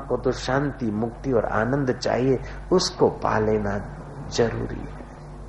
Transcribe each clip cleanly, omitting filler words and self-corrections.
को तो शांति, मुक्ति और आनंद चाहिए, उसको पा लेना जरूरी है।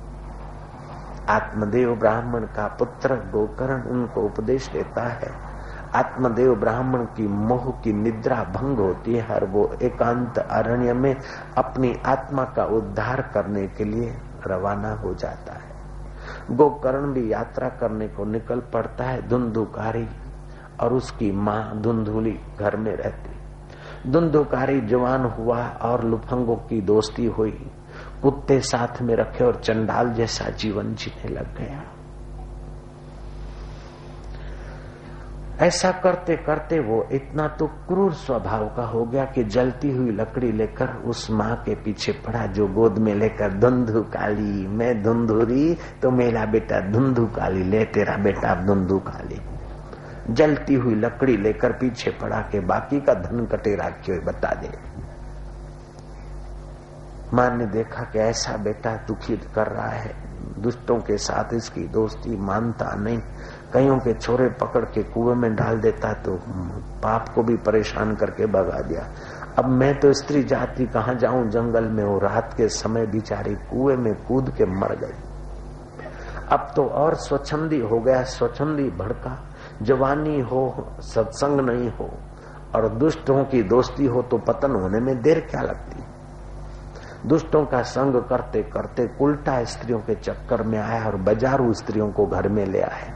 आत्मदेव ब्राह्मण का पुत्र गोकर्ण उनको उपदेश देता है। आत्मदेव ब्राह्मण की मोह की निद्रा भंग होती है और वो एकांत अरण्य में अपनी आत्मा का उद्धार करने के लिए रवाना हो जाता है। गोकर्ण भी यात्रा करने को निकल पड़ता है। धुंधुकारी और उसकी माँ धुंधुली घर में रहती। धुंधुकारी जवान हुआ और लुफंगों की दोस्ती हुई, कुत्ते साथ में रखे और चंडाल जैसा जीवन जीने लग गया। ऐसा करते करते वो इतना तो क्रूर स्वभाव का हो गया कि जलती हुई लकड़ी लेकर उस माँ के पीछे पड़ा, जो गोद में लेकर धुंधु काली मैं धुंधुरी तो मेरा बेटा धुंधु काली, ले तेरा बेटा धुंधु काली। जलती हुई लकड़ी लेकर पीछे पड़ा के बाकी का धन कटेरा क्यों बता दे। मां ने देखा कि ऐसा बेटा दुखी कर रहा है, दुष्टों के साथ इसकी दोस्ती मानता नहीं, कईयों के छोरे पकड़ के कुएं में डाल देता तो बाप को भी परेशान करके भगा दिया। अब मैं तो स्त्री जाति कहाँ जाऊं जंगल में, वो रात के समय बेचारी कुएं में कूद के मर गई। अब तो और स्वच्छंदी हो गया, स्वच्छंदी भड़का। जवानी हो, सत्संग नहीं हो और दुष्टों की दोस्ती हो तो पतन होने में देर क्या लगती। दुष्टों का संग करते करते उल्टा स्त्रियों के चक्कर में आया और बाजारू स्त्रियों को घर में ले आया।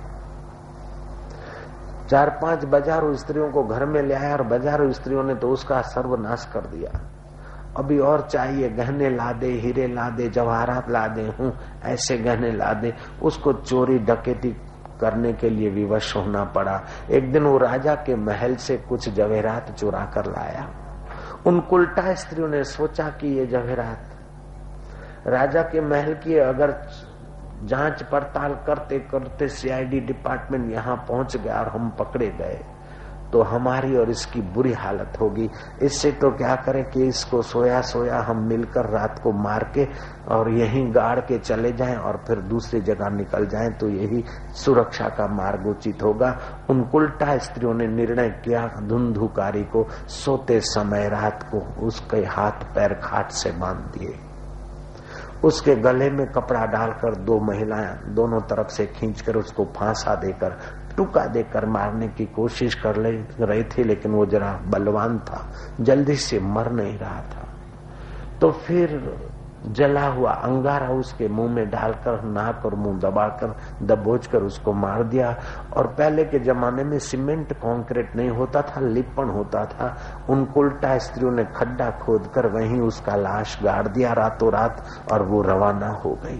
4-5 बाजारू स्त्रियों को घर में ले आया और बाजारू स्त्रियों ने तो उसका सर्वनाश कर दिया। अभी और चाहिए, गहने ला दे, हीरे ला दे, जवाहरात ला दे, ऐसे गहने ला दे। उसको चोरी डकैती करने के लिए विवश होना पड़ा। एक दिन वो राजा के महल से कुछ जवेरात चुरा कर लाया। उन उल्टा स्त्रियों ने सोचा कि ये जवेरात राजा के महल की, अगर जांच पड़ताल करते करते सीआईडी डिपार्टमेंट यहाँ पहुंच गया और हम पकड़े गए तो हमारी और इसकी बुरी हालत होगी। इससे तो क्या करें कि इसको सोया सोया हम मिलकर रात को मार के और यहीं गाड़ के चले जाएं और फिर दूसरी जगह निकल जाएं तो यही सुरक्षा का मार्ग उचित होगा। उन उल्टा स्त्रियों ने निर्णय किया, धुंधुकारी को सोते समय रात को उसके हाथ पैर खाट से बांध दिए, उसके गले में कपड़ा डालकर 2 महिलाएं दोनों तरफ से खींचकर उसको फांसा देकर, टुका देकर मारने की कोशिश कर रही थी, लेकिन वो जरा बलवान था, जल्दी से मर नहीं रहा था। तो फिर जला हुआ अंगारा उसके मुंह में डालकर नाक और मुंह दबाकर दबोचकर उसको मार दिया। और पहले के जमाने में सीमेंट कंक्रीट नहीं होता था, लिपण होता था। उन उल्टा स्त्रियों ने खड्डा खोदकर वहीं उसका लाश गाड़ दिया रातों रात और वो रवाना हो गई।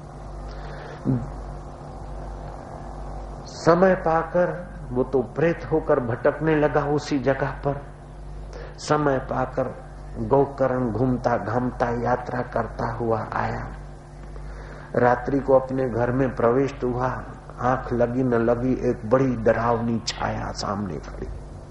समय पाकर वो तो प्रेत होकर भटकने लगा उसी जगह पर। समय पाकर गोकर्ण घूमता घामता यात्रा करता हुआ आया। रात्रि को अपने घर में प्रविष्ट हुआ। आंख लगी न लगी एक बड़ी डरावनी छाया सामने खड़ी।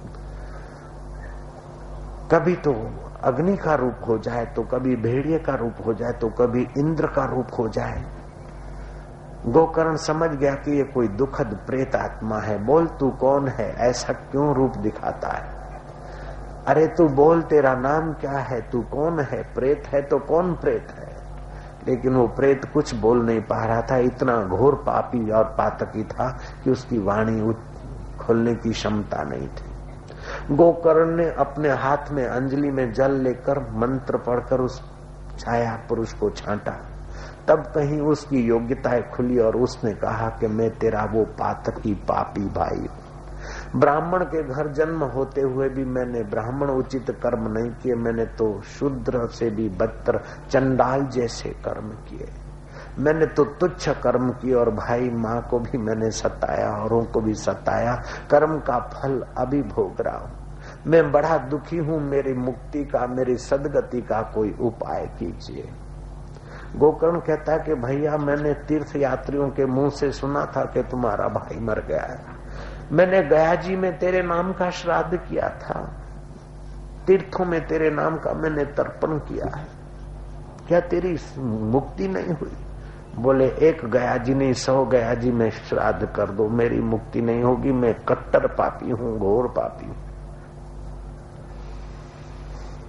कभी तो अग्नि का रूप हो जाए, तो कभी भेड़िए का रूप हो जाए, तो कभी इंद्र का रूप हो जाए। गोकर्ण समझ गया कि ये कोई दुखद प्रेत आत्मा है। बोल तू कौन है, ऐसा क्यों रूप दिखाता है? अरे तू बोल, तेरा नाम क्या है, तू कौन है? प्रेत है तो कौन प्रेत है? लेकिन वो प्रेत कुछ बोल नहीं पा रहा था, इतना घोर पापी और पातकी था कि उसकी वाणी खोलने की क्षमता नहीं थी। गोकर्ण ने अपने हाथ में अंजलि में जल लेकर मंत्र पढ़कर उस छाया पुरुष को छांटा। तब कहीं उसकी योग्यताएं खुली और उसने कहा कि मैं तेरा वो पातकी पापी भाई हूं। ब्राह्मण के घर जन्म होते हुए भी मैंने ब्राह्मण उचित कर्म नहीं किए, मैंने तो शूद्र से भी बदतर चंडाल जैसे कर्म किए। मैंने तो तुच्छ कर्म किए और भाई माँ को भी मैंने सताया, औरों को भी सताया। कर्म का फल अभी भोग रहा हूं। मैं बड़ा दुखी हूं। मेरी मुक्ति का, मेरी सदगति का कोई उपाय कीजिए। गोकर्ण कहता है कि भैया, मैंने तीर्थ यात्रियों के मुंह से सुना था कि तुम्हारा भाई मर गया है। मैंने गया जी में तेरे नाम का श्राद्ध किया था, तीर्थों में तेरे नाम का मैंने तर्पण किया है, क्या तेरी मुक्ति नहीं हुई? बोले, एक गया जी नहीं 100 गया जी में श्राद्ध कर दो, मेरी मुक्ति नहीं होगी। मैं कट्टर पापी हूं, घोर पापी हूं।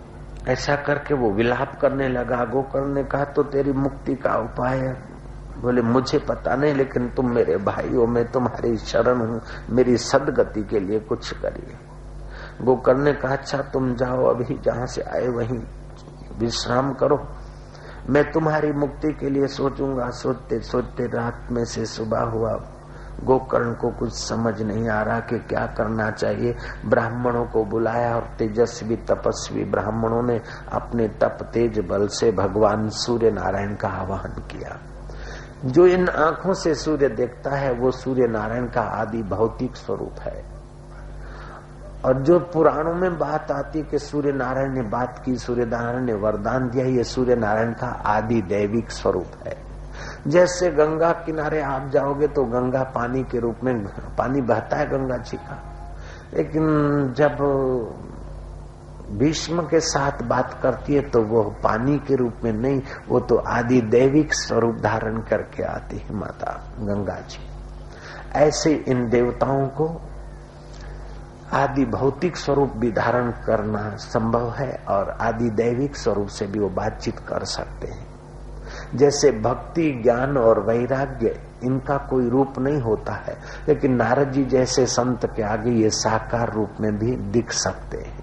ऐसा करके वो विलाप करने लगा। गोकर्ण ने कहा तो तेरी मुक्ति का उपाय है? बोले मुझे पता नहीं, लेकिन तुम मेरे भाई हो, मैं तुम्हारी शरण हूँ, मेरी सदगति के लिए कुछ करिए। गोकर्ण ने कहा अच्छा तुम जाओ, अभी जहां से आए वहीं विश्राम करो, मैं तुम्हारी मुक्ति के लिए सोचूंगा। सोचते सोचते रात में से सुबह हुआ। गोकर्ण को कुछ समझ नहीं आ रहा कि क्या करना चाहिए। ब्राह्मणों को बुलाया और तेजस्वी तपस्वी ब्राह्मणों ने अपने तप तेज बल से भगवान सूर्य नारायण का आवाहन किया। जो इन आंखों से सूर्य देखता है वो सूर्य नारायण का आदि भौतिक स्वरूप है। और जो पुराणों में बात आती कि सूर्य नारायण ने बात की, सूर्य नारायण ने वरदान दिया, ये सूर्य नारायण का आदि दैविक स्वरूप है। जैसे गंगा किनारे आप जाओगे तो गंगा पानी के रूप में पानी बहता है गंगा जी का, लेकिन जब भीष्म के साथ बात करती है तो वो पानी के रूप में नहीं, वो तो आदि दैविक स्वरूप धारण करके आती है माता गंगा जी। ऐसे इन देवताओं को आदि भौतिक स्वरूप भी धारण करना संभव है और आदि दैविक स्वरूप से भी वो बातचीत कर सकते हैं। जैसे भक्ति, ज्ञान और वैराग्य इनका कोई रूप नहीं होता है, लेकिन नारद जी जैसे संत के आगे ये साकार रूप में भी दिख सकते हैं।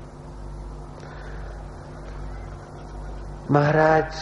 महाराज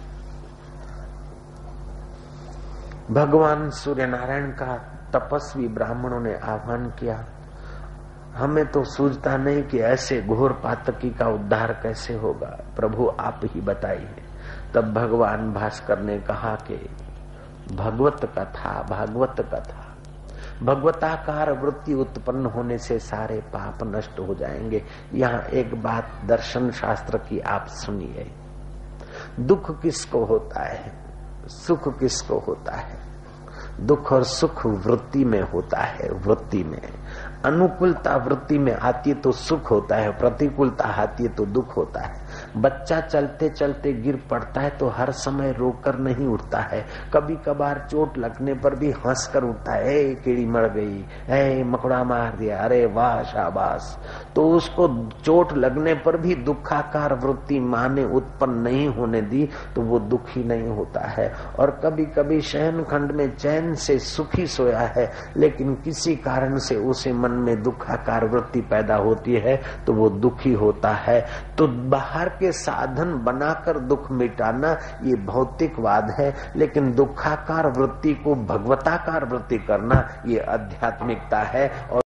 भगवान सूर्य नारायण का तपस्वी ब्राह्मणों ने आह्वान किया। हमें तो सूझता नहीं कि ऐसे घोर पातकी का उद्धार कैसे होगा, प्रभु आप ही बताइए। तब भगवान भास्कर ने कहा कि भागवत कथा भगवताकार वृत्ति उत्पन्न होने से सारे पाप नष्ट हो जाएंगे। यहाँ एक बात दर्शन शास्त्र की आप सुनिए। दुख किसको होता है, सुख किसको होता है? दुख और सुख वृत्ति में होता है। वृत्ति में अनुकूलता वृत्ति में आती है तो सुख होता है, प्रतिकूलता आती है तो दुख होता है। बच्चा चलते चलते गिर पड़ता है तो हर समय रोकर नहीं उठता है, कभी कभार चोट लगने पर भी हंसकर उठता है, ए कीड़ी मर गई, ए मकड़ा मार दिया, अरे वाह शाबाश। तो उसको चोट लगने पर भी दुखाकार वृत्ति माँ ने उत्पन्न नहीं होने दी तो वो दुखी नहीं होता है। और कभी कभी शयन खंड में चैन से सुखी सोया है, लेकिन किसी कारण से उसे मन में दुखाकार वृत्ति पैदा होती है तो वो दुखी होता है। तो बाहर के साधन बनाकर दुख मिटाना ये भौतिकवाद है, लेकिन दुखाकार वृत्ति को भगवताकार वृत्ति करना ये आध्यात्मिकता है। और